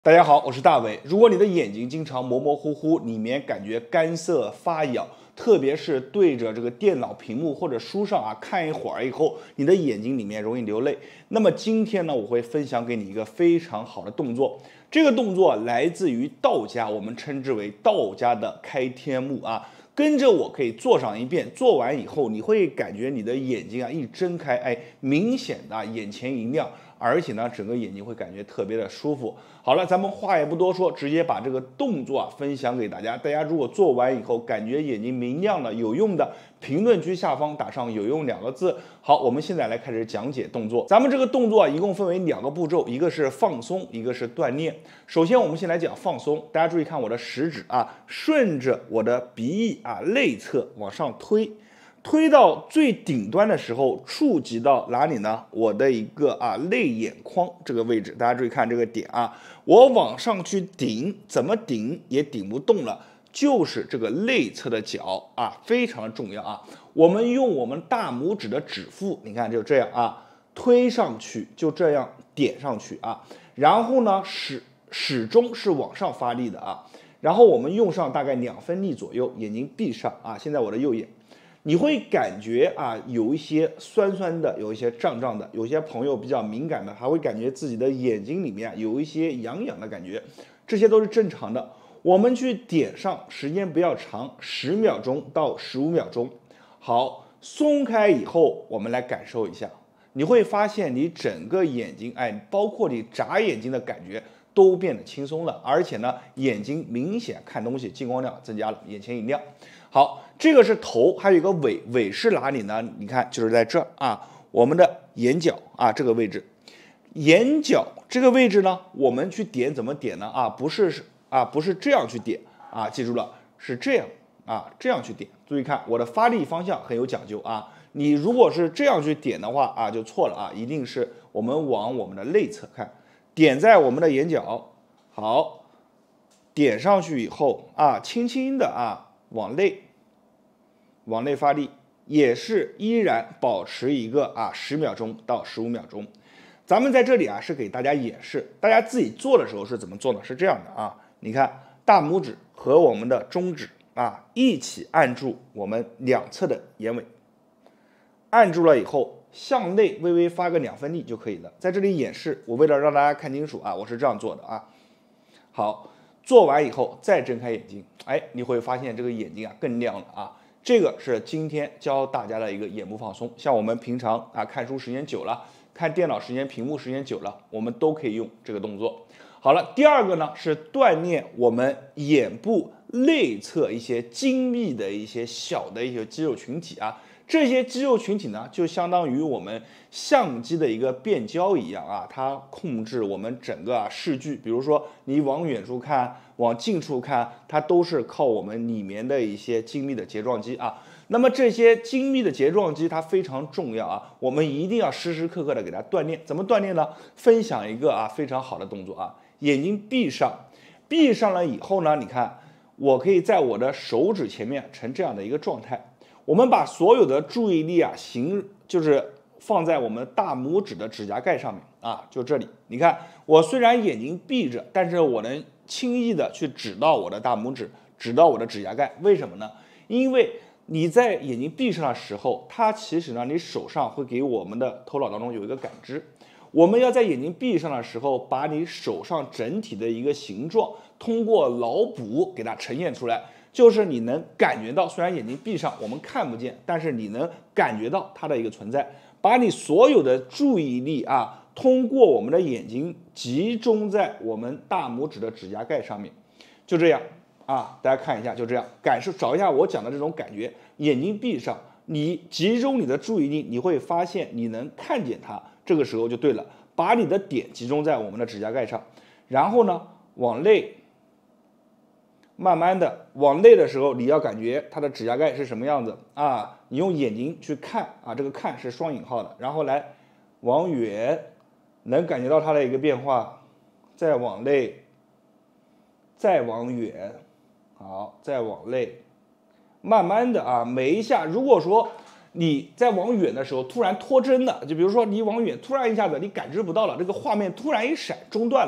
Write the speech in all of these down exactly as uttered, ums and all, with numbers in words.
大家好，我是大伟。如果你的眼睛经常模模糊糊，里面感觉干涩发痒，特别是对着这个电脑屏幕或者书上啊看一会儿以后，你的眼睛里面容易流泪。那么今天呢，我会分享给你一个非常好的动作。这个动作来自于道家，我们称之为道家的开天目啊。跟着我可以做上一遍，做完以后你会感觉你的眼睛啊一睁开，哎，明显的、啊、眼前一亮。而且呢，整个眼睛会感觉特别的舒服。好了，咱们话也不多说，直接把这个动作啊分享给大家。大家如果做完以后感觉眼睛明亮了，有用的，评论区下方打上“有用”两个字。好，我们现在来开始讲解动作。咱们这个动作啊，一共分为两个步骤，一个是放松，一个是锻炼。首先，我们先来讲放松。大家注意看我的食指啊，顺着我的鼻翼啊内侧往上推。推到最顶端的时候，触及到哪里呢？我的一个啊内眼眶这个位置，大家注意看这个点啊，我往上去顶，怎么顶也顶不动了，就是这个内侧的角啊，非常的重要啊。我们用我们大拇指的指腹，你看就这样啊，推上去，就这样点上去啊，然后呢始始终是往上发力的啊，然后我们用上大概两分力左右，眼睛闭上啊，现在我的右眼。你会感觉啊，有一些酸酸的，有一些胀胀的，有些朋友比较敏感的，还会感觉自己的眼睛里面有一些痒痒的感觉，这些都是正常的。我们去点上，时间不要长，十秒钟到十五秒钟。好，松开以后，我们来感受一下，你会发现你整个眼睛，哎，包括你眨眼睛的感觉都变得轻松了，而且呢，眼睛明显看东西进光量增加了，眼前一亮。好，这个是头，还有一个尾，尾是哪里呢？你看，就是在这儿啊，我们的眼角啊这个位置，眼角这个位置呢，我们去点怎么点呢？啊，不是啊，不是这样去点啊，记住了，是这样啊，这样去点。注意看，我的发力方向很有讲究啊。你如果是这样去点的话啊，就错了啊，一定是我们往我们的内侧看，点在我们的眼角，好，点上去以后啊，轻轻的啊。往内，往内发力，也是依然保持一个啊十秒钟到十五秒钟。咱们在这里啊是给大家演示，大家自己做的时候是怎么做呢？是这样的啊，你看大拇指和我们的中指啊一起按住我们两侧的眼尾，按住了以后向内微微发个两分力就可以了。在这里演示，我为了让大家看清楚啊，我是这样做的啊。好。做完以后再睁开眼睛，哎，你会发现这个眼睛啊更亮了啊。这个是今天教大家的一个眼部放松。像我们平常啊看书时间久了，看电脑时间、屏幕时间久了，我们都可以用这个动作。好了，第二个呢是锻炼我们眼部内侧一些精密的一些小的一些肌肉群体啊。这些肌肉群体呢，就相当于我们相机的一个变焦一样啊，它控制我们整个啊视距。比如说你往远处看，往近处看，它都是靠我们里面的一些精密的睫状肌啊。那么这些精密的睫状肌它非常重要啊，我们一定要时时刻刻的给它锻炼。怎么锻炼呢？分享一个啊非常好的动作啊，眼睛闭上，闭上了以后呢，你看我可以在我的手指前面成这样的一个状态。我们把所有的注意力啊，行就是放在我们大拇指的指甲盖上面啊，就这里。你看，我虽然眼睛闭着，但是我能轻易的去指到我的大拇指，指到我的指甲盖。为什么呢？因为你在眼睛闭上的时候，它其实呢，你手上会给我们的头脑当中有一个感知。我们要在眼睛闭上的时候，把你手上整体的一个形状，通过脑补给它呈现出来。就是你能感觉到，虽然眼睛闭上我们看不见，但是你能感觉到它的一个存在。把你所有的注意力啊，通过我们的眼睛集中在我们大拇指的指甲盖上面，就这样啊，大家看一下，就这样感受，找一下我讲的这种感觉。眼睛闭上，你集中你的注意力，你会发现你能看见它，这个时候就对了。把你的点集中在我们的指甲盖上，然后呢，往内。慢慢的往内的时候，你要感觉它的指甲盖是什么样子啊？你用眼睛去看啊，这个看是双引号的，然后来往远，能感觉到它的一个变化，再往内，再往远，好，再往内，慢慢的啊，每一下，如果说你在往远的时候突然脱帧了，就比如说你往远突然一下子你感知不到了，这个画面突然一闪中断了。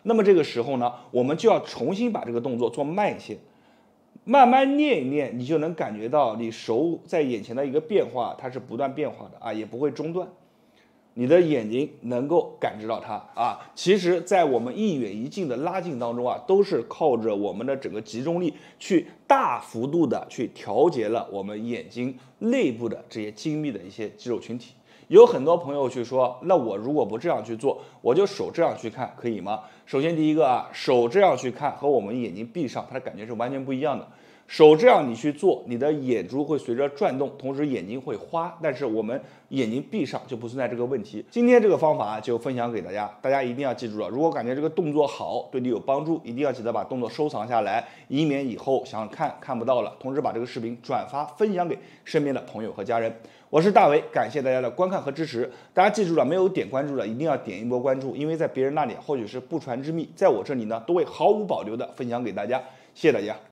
那么这个时候呢，我们就要重新把这个动作做慢一些。慢慢练一练，你就能感觉到你手在眼前的一个变化，它是不断变化的啊，也不会中断。你的眼睛能够感知到它啊。其实，在我们一远一近的拉近当中啊，都是靠着我们的整个集中力去大幅度的去调节了我们眼睛内部的这些精密的一些肌肉群体。有很多朋友去说，那我如果不这样去做，我就手这样去看，可以吗？首先第一个啊，手这样去看和我们眼睛闭上，它的感觉是完全不一样的。手这样你去做，你的眼珠会随着转动，同时眼睛会花，但是我们眼睛闭上就不存在这个问题。今天这个方法就分享给大家，大家一定要记住了。如果感觉这个动作好，对你有帮助，一定要记得把动作收藏下来，以免以后想看看不到了。同时把这个视频转发分享给身边的朋友和家人。我是大为，感谢大家的观看和支持。大家记住了，没有点关注的一定要点一波关注，因为在别人那里或许是不传之秘，在我这里呢都会毫无保留的分享给大家。谢谢大家。